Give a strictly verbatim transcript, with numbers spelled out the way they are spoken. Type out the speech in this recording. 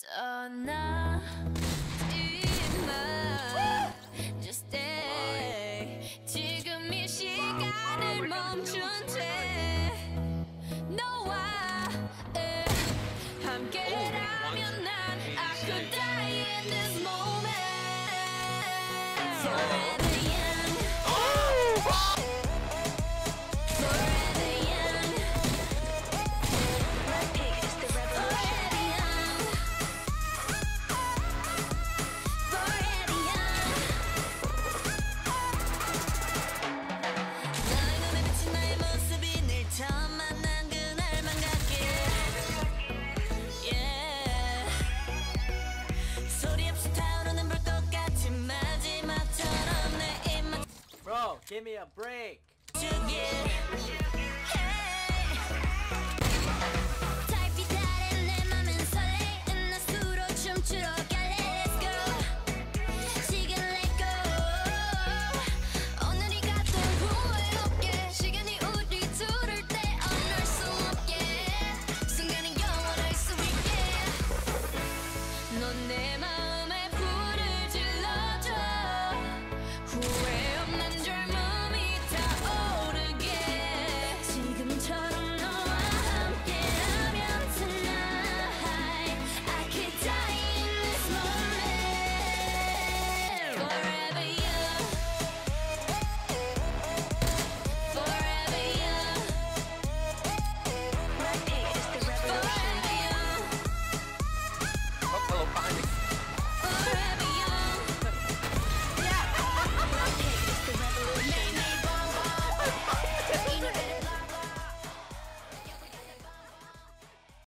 떠나지마 Just stay 지금 이 시간을 멈춘 채 너와 에, 함께라면 난 I could die in this moment Forever young Forever young Forever young Forever young 너의 눈에 비친 나의 모습이 늘 처음 만난 그날만 같게 Yeah 소리 없이 타오르는 불꽃같이 마지막처럼 내 입만 Bro, give me a break. 주길